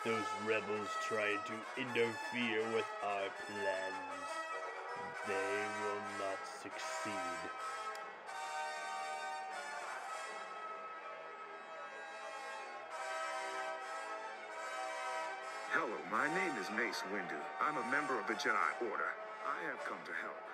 Those rebels trying to interfere with our plans. They will not succeed. Hello, my name is Mace Windu. I'm a member of the Jedi Order. I have come to help.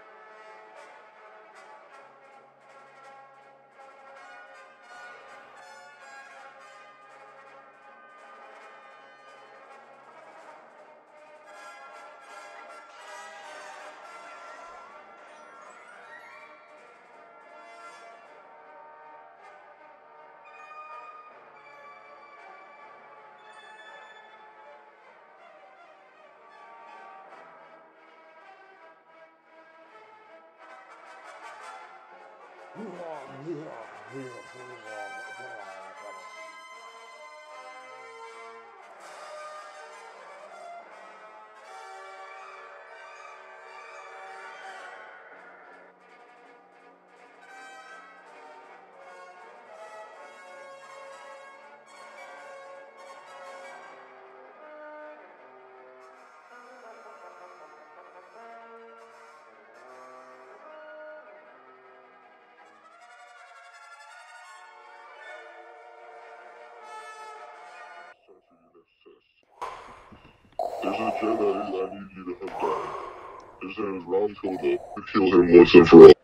There's a Jedi I need you to hunt down. His name is Ron Koda. Kill him once and for all.